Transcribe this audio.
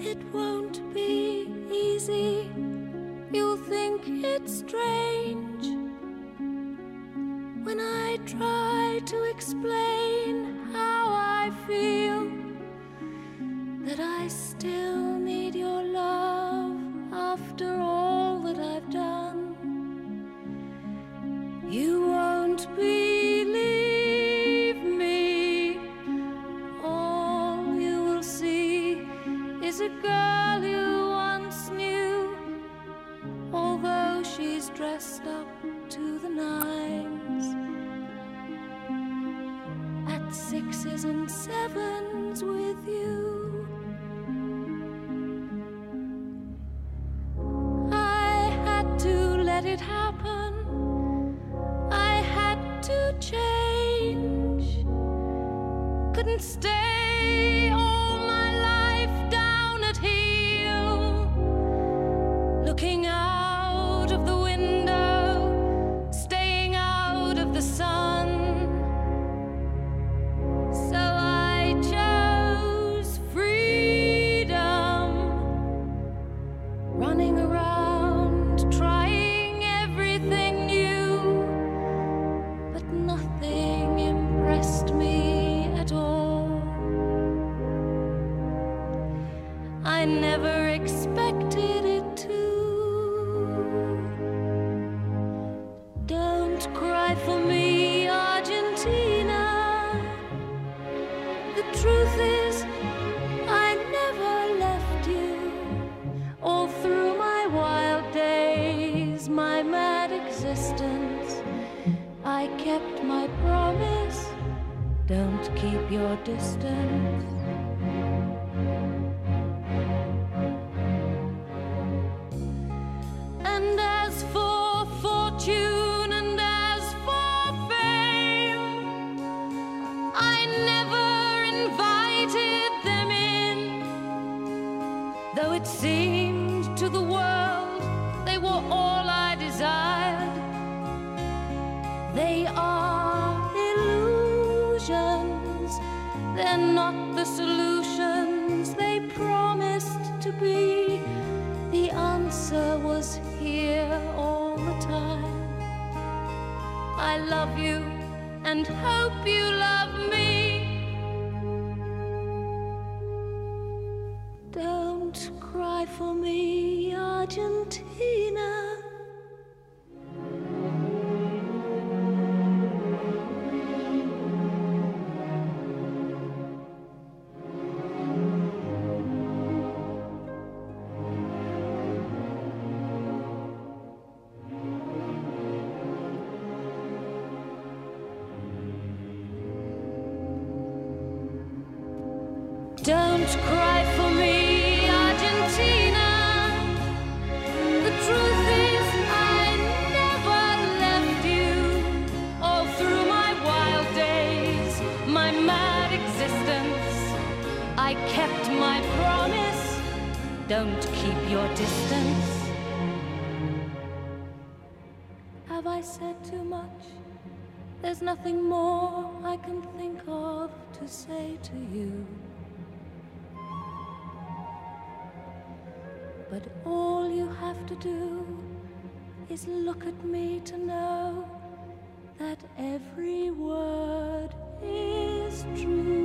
It won't be easy. You'll think it's strange when I try to explain how I feel, that I still need your love after all that I've done. You won't believe me. All you will see is a girl you once knew, although she's dressed up to the nines, at 6s and 7s with you. I had to let it happen. I had to change. Couldn't stay all my life down at heel, looking out of the window, staying out of the sun. So I chose freedom, running around, trying everything new, but nothing impressed me at all. I never expected it to. Don't cry for me, Argentina. The truth is, I never left you. All through my wild days, my mad existence, I kept my promise. Don't keep your distance. And as for fortune and as for fame, I never invited them in, though it seemed to the world they were all I desired. They are illusions, they're not the solutions they promised to be. The answer was here all the time. I love you and hope you love me. Don't cry for me, Argentina. Don't cry for me, Argentina. The truth is, I never left you. All through my wild days, my mad existence, I kept my promise. Don't keep your distance. Have I said too much? There's nothing more I can think of to say to you. But all you have to do is look at me to know that every word is true.